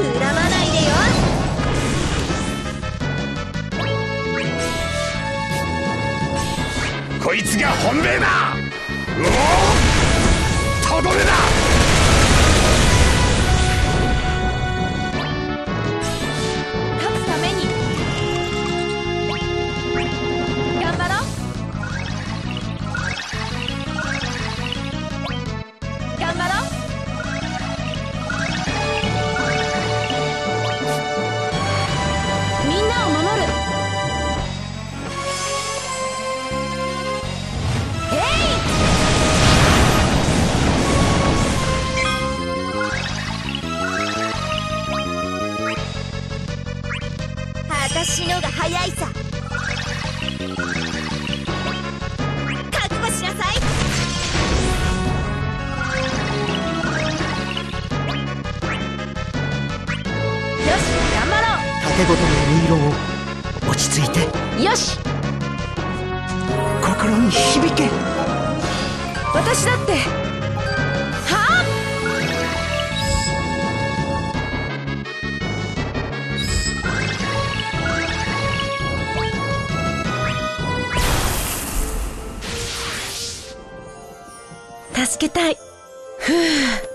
恨まないでよ。 こいつが本命だ。うおー、とどめだ。 勝つために頑張ろう。頑張ろう。みんなを守る。私のが早いさ。覚悟しなさい。よし、頑張ろう。 竹ごとの音色を落ち着いて。 よし、 心に響け。 私だって。はあ、助けたい。ふう。